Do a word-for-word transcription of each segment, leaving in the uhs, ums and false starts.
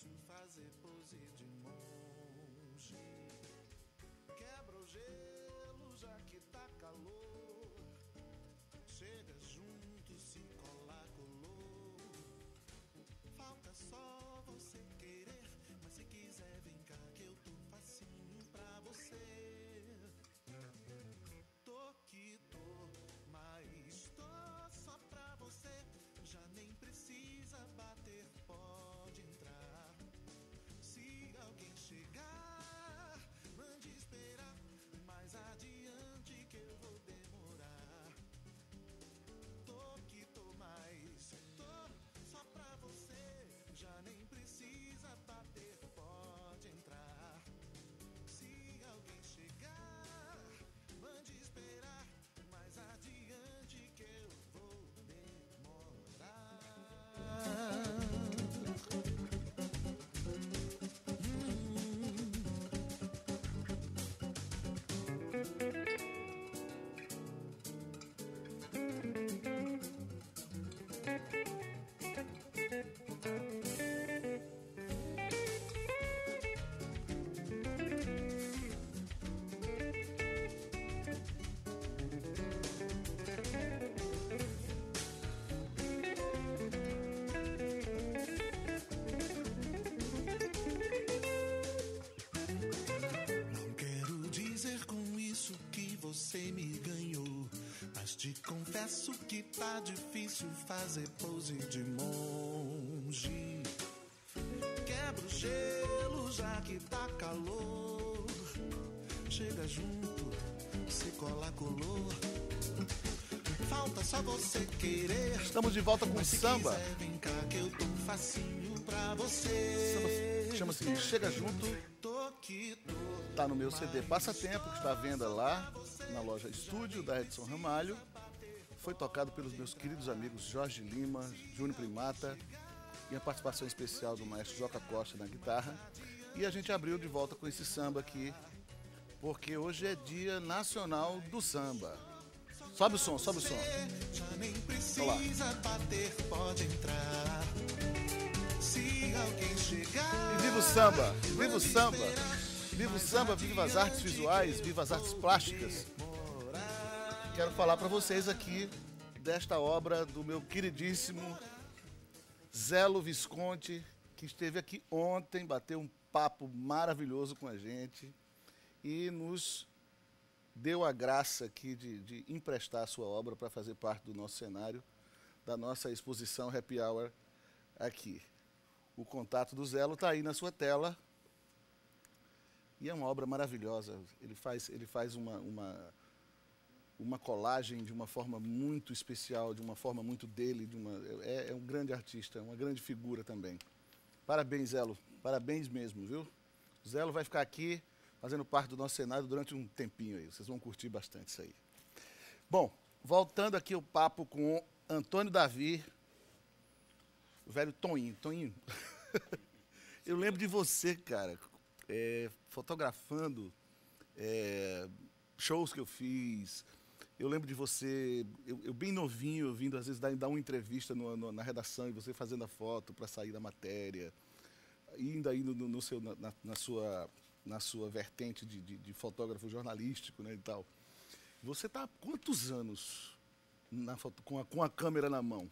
difícil fazer pose de monge. Quebra o gelo já que tá calor. Chega junto, se cola, colou. Falta só você querer, mas se quiser vem cá que eu tô facinho pra você. Tô que tô, mas tô só pra você. Já nem precisa bater, pode entrar. Se alguém chegar, mande esperar. Mais adiante que eu vou demorar. Tô que tô, mas tô só pra você. Já nem precisa bater, pode entrar. Se alguém chegar, mande esperar. Mais adiante que eu vou demorar. Você me ganhou, mas te confesso que tá difícil fazer pose de monge. Quebra o gelo já que tá calor. Chega junto, se cola, colou. Falta só você querer. Estamos de volta com samba. Quiser, vem cá que eu tô facinho pra você. Chama-se Chega Junto. Tá no meu C D Passatempo, que está à venda lá na loja Estúdio da Edson Ramalho. Foi tocado pelos meus queridos amigos Jorge Lima, Júnior Primata e a participação especial do maestro Joca Costa na guitarra. E a gente abriu de volta com esse samba aqui, porque hoje é Dia Nacional do Samba. Sobe o som, sobe o som. Olá. E viva o samba, viva o samba. Viva o samba, viva as artes visuais, viva as artes plásticas. Quero falar para vocês aqui desta obra do meu queridíssimo Zelo Visconti, que esteve aqui ontem, bateu um papo maravilhoso com a gente e nos deu a graça aqui de, de emprestar a sua obra para fazer parte do nosso cenário, da nossa exposição Happy Hour aqui. O contato do Zelo está aí na sua tela. E é uma obra maravilhosa. Ele faz, ele faz uma, uma, uma colagem de uma forma muito especial, de uma forma muito dele. De uma, é, é um grande artista, é uma grande figura também. Parabéns, Zelo. Parabéns mesmo, viu? O Zelo vai ficar aqui fazendo parte do nosso cenário durante um tempinho aí. Vocês vão curtir bastante isso aí. Bom, voltando aqui o papo com Antônio Davi, o velho Toninho. Toninho, eu lembro de você, cara. É, fotografando é, shows que eu fiz. Eu lembro de você, eu, eu bem novinho, vindo às vezes dar, dar uma entrevista no, no, na redação e você fazendo a foto para sair da matéria, ainda aí no, no seu, na, na, sua, na sua vertente de, de, de fotógrafo jornalístico, né, e tal. Você está há quantos anos na foto, com, a, com a câmera na mão?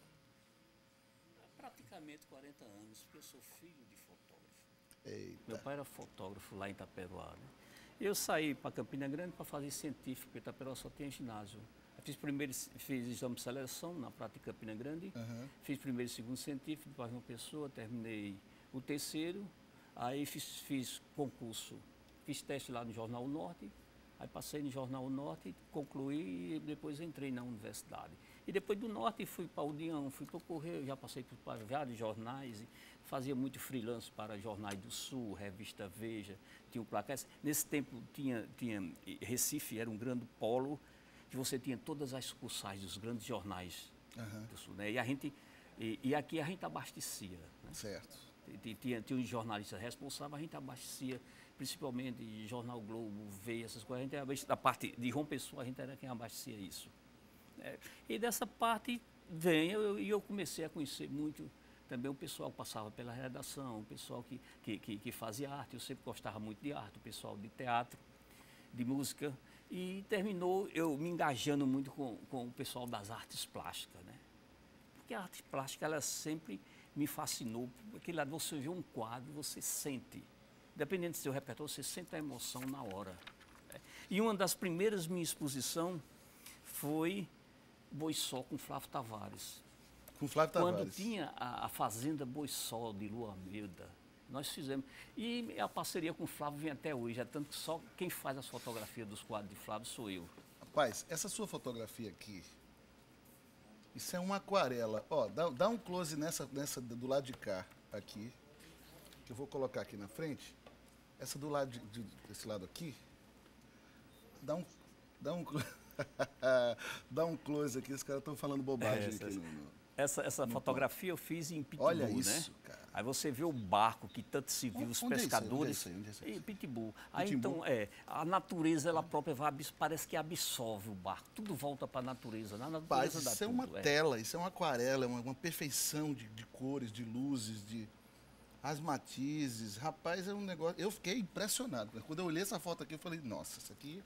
Praticamente quarenta anos, porque eu sou filho de fotógrafo. Eita. Meu pai era fotógrafo lá em Itaperuá, né? Eu saí para Campina Grande para fazer científico, porque Itaperuá só tinha ginásio. Eu fiz primeiro, fiz exame de seleção na prática Campina Grande, uhum. Fiz primeiro e segundo científico, depois uma pessoa, terminei o terceiro, aí fiz, fiz concurso, fiz teste lá no Jornal Norte, aí passei no Jornal Norte, concluí e depois entrei na universidade. E depois do Norte fui para o União, fui para o Correio, já passei por vários jornais, e fazia muito freelance para Jornais do Sul, Revista Veja, tinha o Placas. Nesse tempo tinha, tinha Recife, era um grande polo, que você tinha todas as sucursais dos grandes jornais uhum. do Sul, né? E, a gente, e, e aqui a gente abastecia. Né? Certo. Tinha, tinha um jornalista responsável, a gente abastecia, principalmente Jornal Globo, Veja, essas coisas. A gente abastecia, da parte de João Pessoa, a gente era quem abastecia isso. É, e dessa parte vem, e eu, eu comecei a conhecer muito também o pessoal passava pela redação, o pessoal que, que, que, que fazia arte, eu sempre gostava muito de arte, o pessoal de teatro, de música, e terminou eu me engajando muito com, com o pessoal das artes plásticas, né? Porque a arte plástica, ela sempre me fascinou, porque lá você vê um quadro, você sente, dependendo do seu repertório, você sente a emoção na hora. Né? E uma das primeiras minhas exposições foi Boiçó com Flávio Tavares. Com Flávio Quando Tavares. tinha a, a Fazenda Boiçó de Lua Almeida, nós fizemos. E a parceria com o Flávio vem até hoje, é tanto que só quem faz as fotografias dos quadros de Flávio sou eu. Rapaz, essa sua fotografia aqui, isso é uma aquarela. Ó, dá, dá um close nessa, nessa do lado de cá, aqui, que eu vou colocar aqui na frente. Essa do lado de, de, desse lado aqui, dá um, dá um, dá um close aqui. Os caras estão falando bobagem Essa, aqui. No, no, essa essa fotografia eu fiz em Pitbull, Olha isso, né? cara. Aí você vê o barco que tanto se viu, os Onde é isso aí? pescadores. Onde é isso aí? Onde é isso aí? Em Pitbull. Aí Pitbull? então, é, a natureza, ela própria vai, abs- parece que absorve o barco. Tudo volta para a natureza. Na natureza Rapaz, dá isso é tudo, uma tela, isso é uma aquarela, é uma, uma perfeição de, de cores, de luzes, de as matizes. Rapaz, é um negócio. Eu fiquei impressionado. Quando eu olhei essa foto aqui, eu falei, nossa, isso aqui.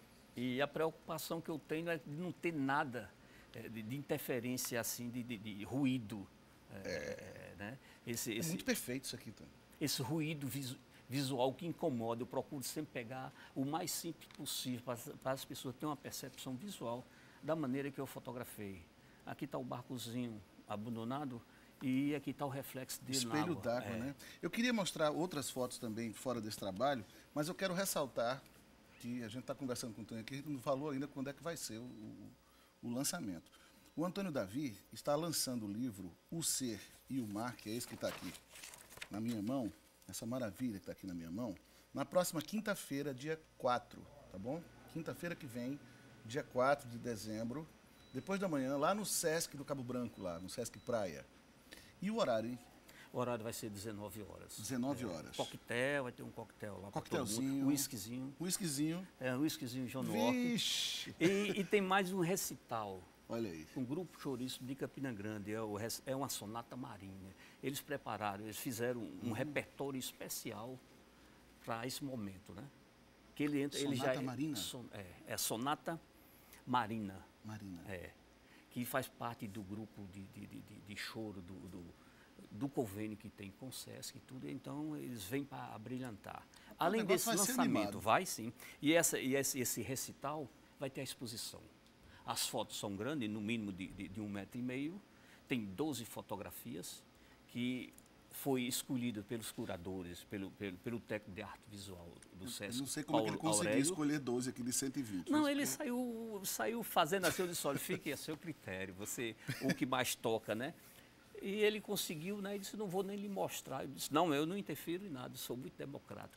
E a preocupação que eu tenho é de não ter nada é, de, de interferência, assim, de, de, de ruído. É, é, né? esse, É esse, muito perfeito isso aqui, Tony. esse ruído visu, visual que incomoda. Eu procuro sempre pegar o mais simples possível para, para as pessoas terem uma percepção visual da maneira que eu fotografei. Aqui está o barcozinho abandonado e aqui está o reflexo dele na Espelho água. d'água, É. né? Eu queria mostrar outras fotos também fora desse trabalho, mas eu quero ressaltar que a gente está conversando com o Tony aqui, a gente não falou ainda quando é que vai ser o, o, o lançamento. O Antônio Davi está lançando o livro O Ser e o Mar, que é esse que está aqui na minha mão, essa maravilha que está aqui na minha mão, na próxima quinta-feira, dia quatro, tá bom? Quinta-feira que vem, dia quatro de dezembro, depois da manhã, lá no Sesc do Cabo Branco, lá no Sesc Praia. E o horário, hein? O horário vai ser dezenove horas. dezenove horas. Coquetel, vai ter um coquetel lá para todo mundo. Coquetelzinho. Um whiskyzinho. Whiskyzinho. É, um whiskyzinho John Walker. Vixe! E, e tem mais um recital. Olha aí. Um grupo chouriço de Campina Grande, é, o, rec- é uma sonata marinha. Eles prepararam, eles fizeram um, um repertório especial para esse momento, né? Que ele entra, ele já Sonata é, marina? son- é, é sonata marina, Marina. é, que faz parte do grupo de, de, de, de- de choro do, do, do convênio que tem com o Sesc e tudo. Então eles vêm para brilhantar. Além negócio desse vai ser lançamento, animado. vai sim. E, essa, e esse, esse recital vai ter a exposição. As fotos são grandes, no mínimo de, de, de um metro e meio. Tem doze fotografias que foi escolhida pelos curadores, pelo, pelo, pelo técnico de arte visual do Sesc. Eu não sei como é que ele Paulo conseguiu Aurélio. escolher doze aqui de cento e vinte. Não, Isso ele que- saiu, saiu fazendo assim, eu disse, olha, fique a seu critério, você, o que mais toca, né? E ele conseguiu, né? Ele disse, não vou nem lhe mostrar. Eu disse, não, eu não interfiro em nada, eu sou muito democrático.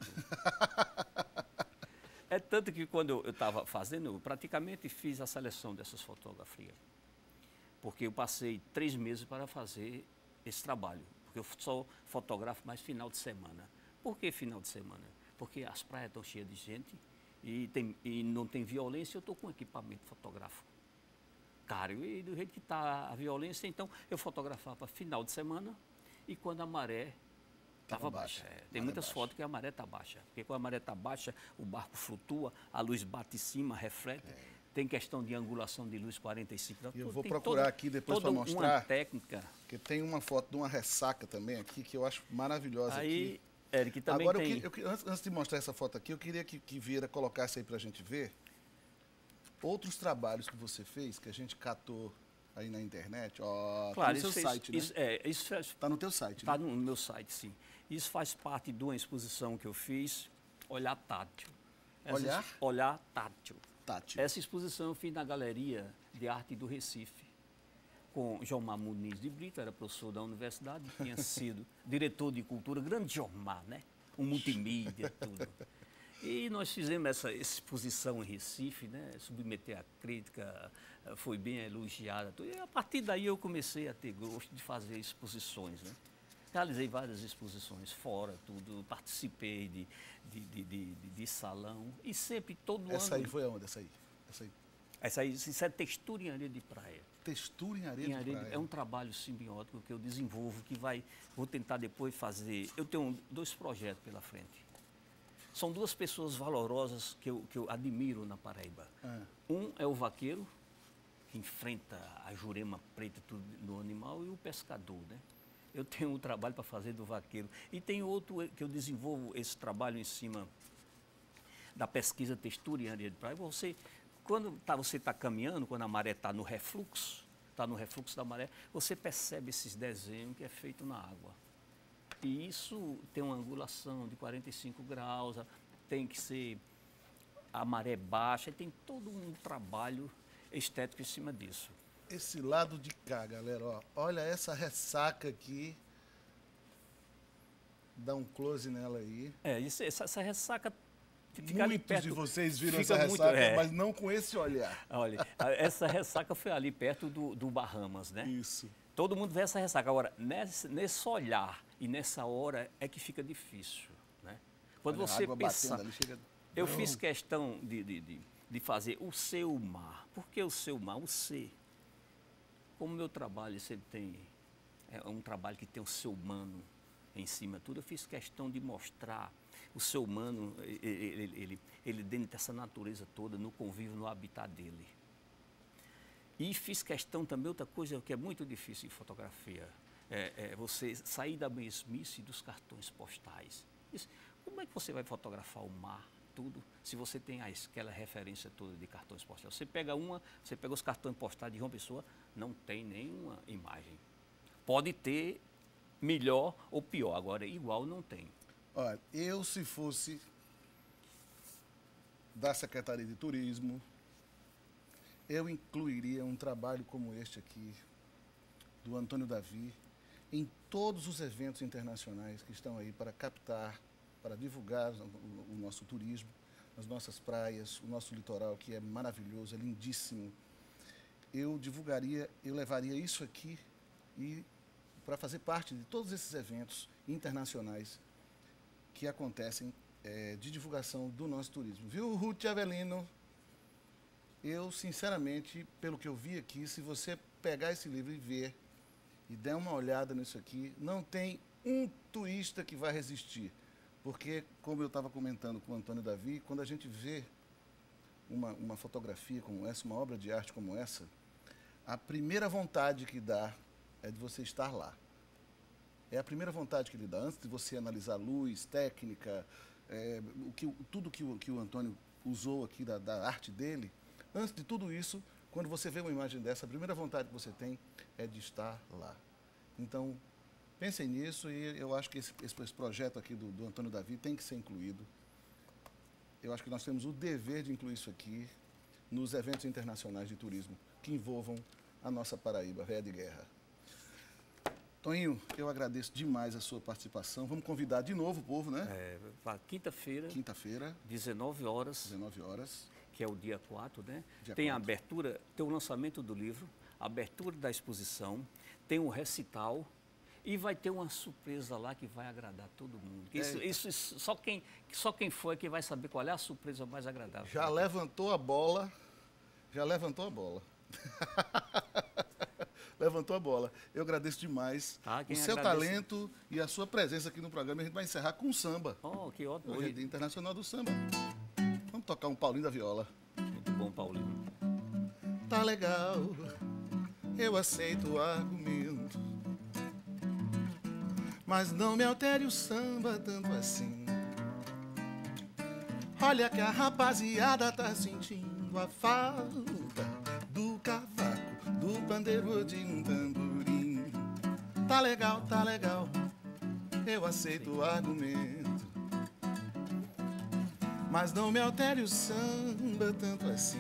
É tanto que quando eu estava fazendo, eu praticamente fiz a seleção dessas fotografias. Porque eu passei três meses para fazer esse trabalho. Porque eu só fotografo mais final de semana. Por que final de semana? Porque as praias estão cheias de gente e, tem, e não tem violência, eu estou com equipamento fotográfico caro. E do jeito que está a violência, então eu fotografava final de semana e quando a maré Tava estava baixa. baixa, É, tem maré muitas baixa. fotos que a maré está baixa. Porque quando a maré está baixa, o barco flutua, a luz bate em cima, reflete. Tem questão de angulação de luz quarenta e cinco graus. E eu tudo, vou tem procurar toda- aqui depois toda pra mostrar. uma técnica. Porque tem uma foto de uma ressaca também aqui, que eu acho maravilhosa Aí, aqui. Eric, também Agora, eu tem... que- eu que- antes, antes de mostrar essa foto aqui, eu queria que, que Vieira colocasse aí pra gente ver outros trabalhos que você fez, que a gente catou aí na internet. Ó, Claro, tá no seu isso, fez- site, né? isso, é, isso faz- Tá no teu site, Está né? no meu site, sim. Isso faz parte de uma exposição que eu fiz, Olhar Tátil. Essa Olhar? ex- Olhar Tátil. Tátil. Essa exposição eu fiz na Galeria de Arte do Recife, com Jomar Muniz de Brito, era professor da universidade, tinha sido diretor de cultura, grande Jomar, né? Um multimídia, tudo. E nós fizemos essa exposição em Recife, né? Submeter a crítica, eh, foi bem elogiada. Tudo. E a partir daí eu comecei a ter gosto de fazer exposições, né? Realizei várias exposições fora, tudo, participei de, de, de, de, de- de salão e sempre, todo Essa ano... aí foi aonde? Essa aí? Essa aí. Essa aí, isso é textura em areia de praia. textura em areia Em de areia, praia. é um trabalho simbiótico que eu desenvolvo, que vai, vou tentar depois fazer. Eu tenho dois projetos pela frente. São duas pessoas valorosas que eu, que eu admiro na Paraíba. Ah. Um é o vaqueiro, que enfrenta a jurema preta tudo no animal, e o pescador, né? Eu tenho um trabalho para fazer do vaqueiro. E tem outro que eu desenvolvo esse trabalho em cima da pesquisa textura em areia de praia. Você, quando tá, você está caminhando, quando a maré está no refluxo, está no refluxo da maré, você percebe esses desenhos que é feito na água. E isso tem uma angulação de quarenta e cinco graus, tem que ser a maré baixa, e tem todo um trabalho estético em cima disso. Esse lado de cá, galera, ó, olha essa ressaca aqui. Dá um close nela aí. É, isso, essa, essa ressaca fica ali Muitos perto. de vocês viram fica essa muito- ressaca, é. mas não com esse olhar. Olha, a- essa ressaca foi ali perto do, do Bahamas, né? Isso. Todo mundo vê essa ressaca. Agora, nesse, nesse olhar e nessa hora é que fica difícil, né? Quando Olha a você água pensa... batendo ali, chega... Eu fiz questão de, de, de, de fazer o seu mar. Por que o seu mar? O ser. Como meu trabalho sempre tem... É um trabalho que tem o ser humano em cima de tudo, eu fiz questão de mostrar o ser humano, ele, ele, ele, ele dentro dessa natureza toda, no convívio, no habitat dele. E fiz questão também, outra coisa que é muito difícil em fotografia, é, é você sair da mesmice dos cartões postais. Isso, como é que você vai fotografar o mar, tudo, se você tem aquela referência toda de cartões postais? Você pega uma, você pega os cartões postais de uma pessoa, não tem nenhuma imagem. Pode ter melhor ou pior, agora igual não tem. Olha, eu se fosse da Secretaria de Turismo, eu incluiria um trabalho como este aqui, do Antônio Davi, em todos os eventos internacionais que estão aí para captar, para divulgar o, o nosso turismo, as nossas praias, o nosso litoral, que é maravilhoso, é lindíssimo. Eu divulgaria, eu levaria isso aqui e para fazer parte de todos esses eventos internacionais que acontecem é, de divulgação do nosso turismo. Viu, Ruth Avelino? Eu, sinceramente, pelo que eu vi aqui, se você pegar esse livro e ver e der uma olhada nisso aqui, não tem um turista que vai resistir. Porque, como eu estava comentando com o Antônio Davi, quando a gente vê uma, uma fotografia como essa, uma obra de arte como essa, a primeira vontade que dá é de você estar lá. É a primeira vontade que ele dá, antes de você analisar luz, técnica, é, o que, tudo que o, que o Antônio usou aqui da, da arte dele. Antes de tudo isso, quando você vê uma imagem dessa, a primeira vontade que você tem é de estar lá. Então, pensem nisso e eu acho que esse, esse, esse projeto aqui do, do Antônio Davi tem que ser incluído. Eu acho que nós temos o dever de incluir isso aqui nos eventos internacionais de turismo que envolvam a nossa Paraíba, Véia de Guerra. Toninho, eu agradeço demais a sua participação. Vamos convidar de novo o povo, né? É, para quinta-feira, Quinta-feira, dezenove horas, dezenove horas. que é o dia quatro, né? Dia Tem a quatro. abertura, tem o lançamento do livro, a abertura da exposição, tem um recital e vai ter uma surpresa lá que vai agradar todo mundo. Isso, Eita. isso, isso- só, quem, só quem for é que vai saber qual é a surpresa mais agradável. Já levantou a bola. Já levantou a bola. Levantou a bola. Eu agradeço demais Ah, o quem seu agradece- talento e a sua presença aqui no programa. A gente vai encerrar com samba. Oh, que ótimo. Hoje é Dia Internacional do Samba. Vamos tocar um Paulinho da Viola. Muito bom, Paulinho. Tá legal, eu aceito o argumento, mas não me altere o samba tanto assim. Olha que a rapaziada tá sentindo a falta do cavaco, do pandeiro de um tamborim. Tá legal, tá legal, eu aceito o argumento, mas não me altere o samba tanto assim.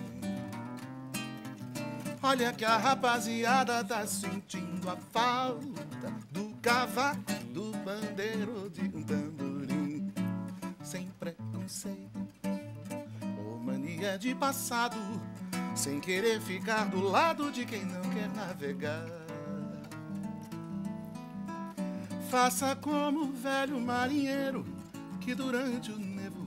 Olha que a rapaziada tá sentindo a falta do cavaco, do pandeiro de um tamborim. Sem preconceito ou mania de passado, sem querer ficar do lado de quem não quer navegar. Faça como o velho marinheiro que durante o nevoeiro